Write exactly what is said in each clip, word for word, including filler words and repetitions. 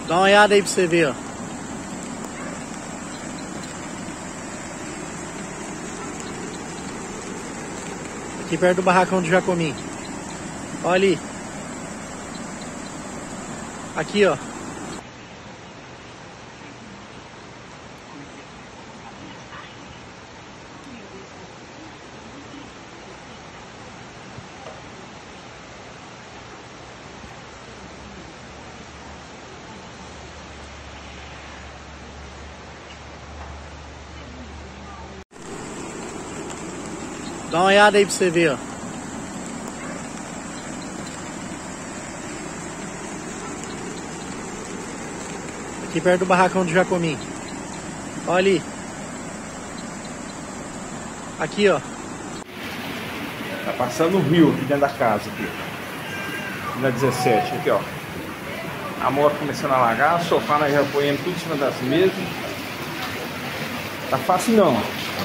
Dá uma olhada aí pra você ver, ó. Aqui perto do barracão do Jacomim. Olha ali. Aqui, ó. Dá uma olhada aí pra você ver, ó. Aqui perto do barracão do Jacomim. Olha ali. Aqui, ó. Tá passando o rio aqui dentro da casa, aqui. Na dezessete, aqui, ó. A moto começando a alagar, o sofá nós já apoiando tudo em cima das mesas. Tá fácil não.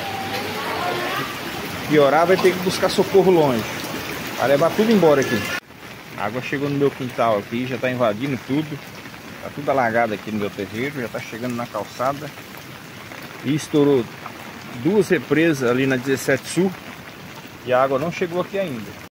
Piorar, vai ter que buscar socorro longe. Vai levar tudo embora aqui. A água chegou no meu quintal aqui, já tá invadindo tudo. Tá tudo alagado aqui no meu terreiro, já tá chegando na calçada. E estourou duas represas ali na dezessete Sul. E a água não chegou aqui ainda.